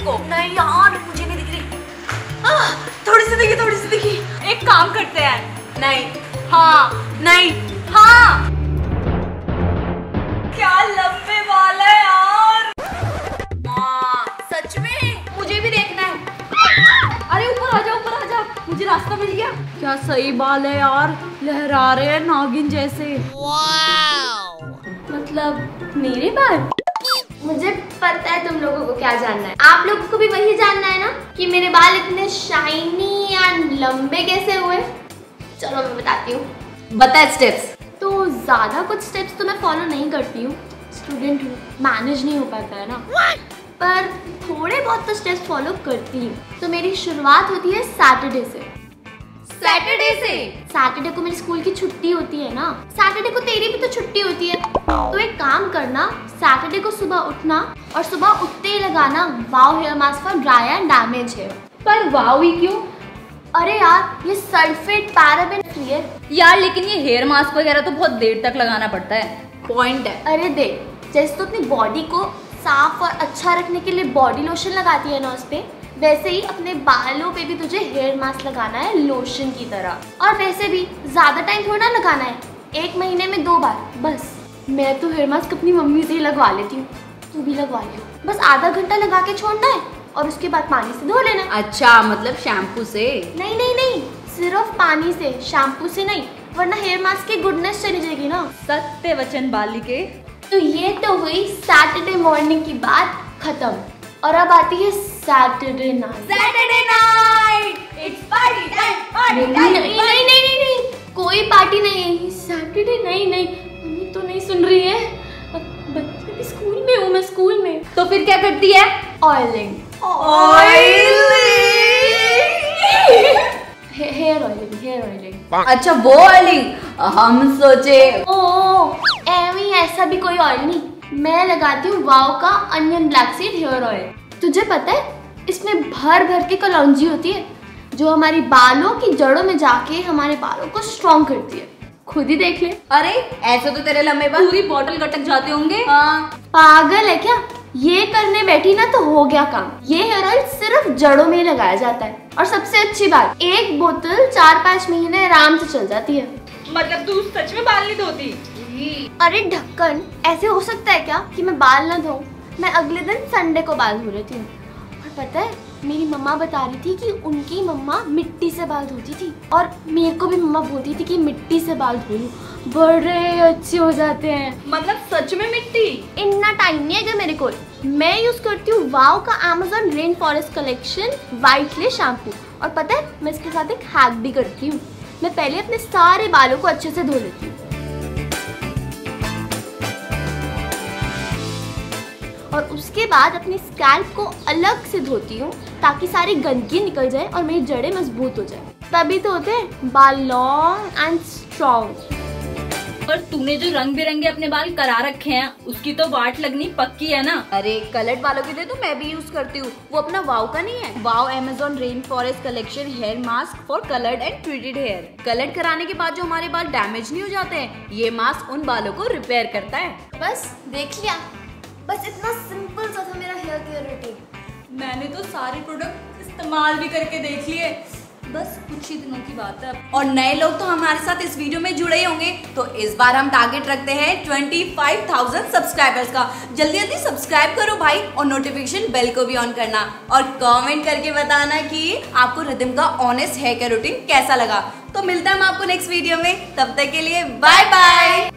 उसको। नहीं यार मुझे नहीं दिख रही। थोड़ी सी दिखी, थोड़ी सी दिखी। एक काम करते हैं। नहीं, हाँ नहीं, हाँ, क्या लंबे बाल है यार। सच में मुझे भी देखना है। अरे ऊपर आ जा, ऊपर आ जा, मुझे रास्ता मिल गया। क्या सही बाल है यार, लहरा रहे हैं नागिन जैसे। मतलब मेरे बाल? मुझे पता है तुम लोगों को क्या जानना है। आप लोगों को भी वही जानना है ना कि मेरे बाल इतने शाइनी या लंबे कैसे हुए। चलो मैं बताती हूँ। बता स्टेप्स। तो ज्यादा कुछ स्टेप्स तो मैं फॉलो नहीं करती हूँ, स्टूडेंट हूँ, मैनेज नहीं हो पाता है ना। पर थोड़े बहुत तो स्टेप्स फॉलो करती हूँ। तो मेरी शुरुआत होती है सैटरडे से। सैटरडे को मेरी स्कूल की छुट्टी होती है ना। सैटरडे को तेरी भी तो छुट्टी होती है। तो एक काम करना, सैटरडे को सुबह उठना और सुबह उठते ही लगाना Wow hair mask for dry and damage hair. पर वाव ही क्यों? अरे यार ये सल्फेट पैराबेन फ्री है यार, लेकिन ये हेयर मास्क वगैरह तो बहुत देर तक लगाना पड़ता है। पॉइंट है। अरे देख, जैसे तो अपनी बॉडी को साफ और अच्छा रखने के लिए बॉडी लोशन लगाती है ना उस पे, वैसे ही अपने बालों पे भी तुझे हेयर मास्क लगाना है लोशन की तरह। और वैसे भी ज्यादा टाइम थोड़ा लगाना है, 1 महीने में 2 बार बस। मैं तो हेयर मास्क अपनी मम्मी से ही लगवा लेती हूँ, तू भी लगवा ले। बस आधा घंटा लगा के छोड़ना है और उसके बाद पानी से धो लेना। अच्छा, मतलब शैम्पू से? नहीं नहीं नहीं, सिर्फ पानी से, शैम्पू से नहीं, वरना हेयर मास्क की गुडनेस चली जाएगी ना। सत्य वचन बालिके। तो ये तो हुई सैटरडे मॉर्निंग की बात खत्म। और अब आती है Saturday night. It's party time, नहीं, कोई पार्टी नहीं। सैटरडे नहीं, मम्मी तो नहीं सुन रही है। बच्चे स्कूल में हूँ मैं, स्कूल में। तो फिर क्या करती है? ऑयलिंग। Hair oiling. अच्छा, वो ऑयलिंग। हम सोचे एवी ऐसा भी कोई ऑयल नहीं। मैं लगाती हूँ वाव का onion black seed hair oil. तुझे पता है इसमें भर भर के कलौंजी होती है जो हमारी बालों की जड़ों में जाके हमारे बालों को स्ट्रॉन्ग करती है। खुद ही देख ले। अरे ऐसे तो तेरे लंबे बाल पूरी बॉटल गटक जाते होंगे। हाँ। पागल है क्या? ये करने बैठी ना तो हो गया काम। ये हेयर ऑयल सिर्फ जड़ों में ही लगाया जाता है। और सबसे अच्छी बात, 1 बोतल 4-5 महीने आराम से चल जाती है। मतलब तू सच में बाल नहीं धोती? अरे ढक्कन, ऐसे हो सकता है क्या कि मैं बाल ना धोऊं? मैं अगले दिन संडे को बाल धो लेती हूँ। और पता है मेरी मम्मा बता रही थी कि उनकी मम्मा मिट्टी से बाल धोती थी और मेरे को भी मम्मा बोलती थी कि मिट्टी से बाल धो लूं, बड़े अच्छे हो जाते हैं। मतलब सच में मिट्टी? इतना टाइम नहीं है मेरे को। मैं यूज करती हूँ वाव का Amazon rain forest collection white clay shampoo. और पता है मैं इसके साथ एक हैक भी करती हूँ। मैं पहले अपने सारे बालों को अच्छे से धो लेती हूँ और उसके बाद अपनी स्कैल्प को अलग से धोती हूँ ताकि सारी गंदगी निकल जाए और मेरी जड़ें मजबूत हो जाए। तभी तो होते हैं बाल लॉन्ग एंड स्ट्रॉन्ग। पर तूने जो रंग बिरंगे अपने बाल करा रखे हैं उसकी तो वाट लगनी पक्की है ना। अरे कलर्ड बालों के लिए तो मैं भी यूज करती हूँ। वो अपना वाव का नहीं है, Wow Amazon rain forest collection hair mask for coloured and treated hair. Coloured कराने के बाद जो हमारे बाल डैमेज नहीं हो जाते हैं, ये मास्क उन बालों को रिपेयर करता है। बस देख लिया, बस इतना सिंपल सा था मेरा हेयर केयर रूटीन। मैंने तो सारे प्रोडक्ट इस्तेमाल भी करके देख लिए, बस कुछ ही दिनों की बात है। और नए लोग तो हमारे साथ इस वीडियो में जुड़े ही होंगे, तो इस बार हम टारगेट रखते हैं 25,000 सब्सक्राइबर्स का। जल्दी जल्दी सब्सक्राइब करो भाई और नोटिफिकेशन बेल को भी ऑन करना और कमेंट करके बताना कि आपको रिदम का ऑनेस्ट हेयर केयर रूटीन कैसा लगा। तो मिलता है हम आपको नेक्स्ट वीडियो में, तब तक के लिए बाय बाय।